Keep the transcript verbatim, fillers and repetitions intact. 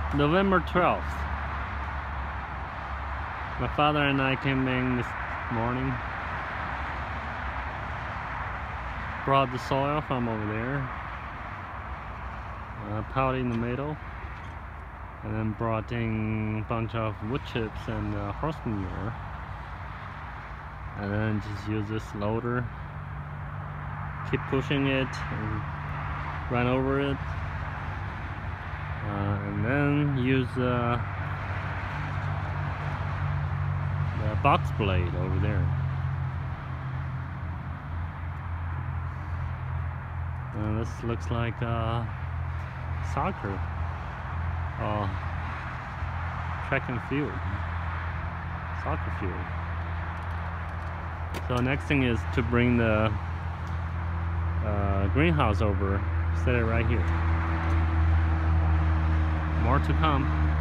November twelfth. My father and I came in this morning. Brought the soil from over there. Uh, piled in the middle. And then brought in a bunch of wood chips and uh, horse manure. And then just use this loader. Keep pushing it and run over it. Uh, and then use uh, the box blade over there. Uh, this looks like uh, soccer. Uh, track and field. Soccer field. So next thing is to bring the uh, greenhouse over. Set it right here. More to come.